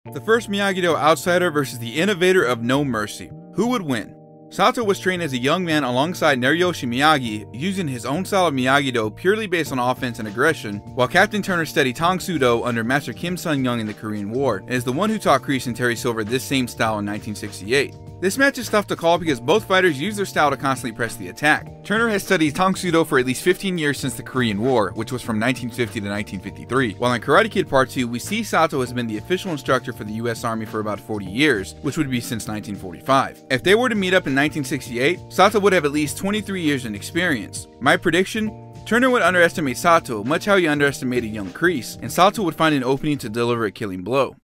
The first Miyagi-Do outsider versus the Innovator of No Mercy. Who would win? Sato was trained as a young man alongside Nariyoshi Miyagi, using his own style of Miyagi-Do purely based on offense and aggression, while Captain Turner studied Tang Soo-Do under Master Kim Sun-young in the Korean War, and is the one who taught Kreese and Terry Silver this same style in 1968. This match is tough to call because both fighters use their style to constantly press the attack. Turner has studied Tang Soo-Do for at least 15 years since the Korean War, which was from 1950 to 1953, while in Karate Kid Part 2, we see Sato has been the official instructor for the US Army for about 40 years, which would be since 1945. If they were to meet up in 1968, Sato would have at least 23 years in experience. My prediction? Turner would underestimate Sato, much how he underestimated young Kreese, and Sato would find an opening to deliver a killing blow.